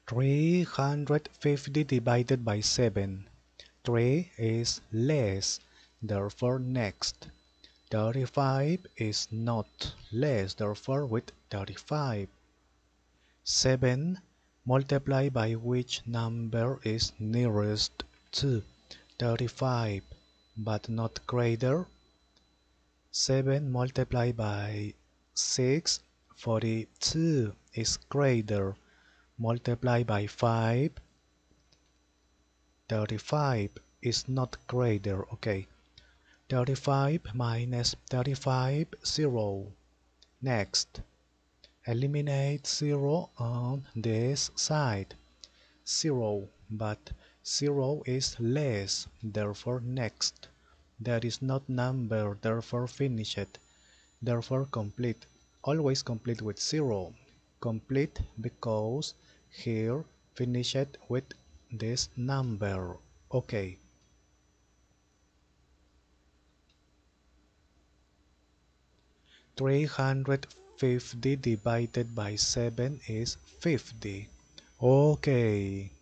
350 divided by 7. 3 is less, therefore next. 35 is not less, therefore with 35. 7 multiplied by which number is nearest to 35 but not greater. 7 multiplied by 6, 42 is greater. Multiplied by 5, 35 is not greater. Okay. 35 minus 35, 0. Next, eliminate 0 on this side. 0, but 0 is less, therefore next. There is not number, therefore finish it. Therefore complete. Always complete with 0. Complete because here finish it with this number. Okay. $350 divided by 7 is 50. Okay.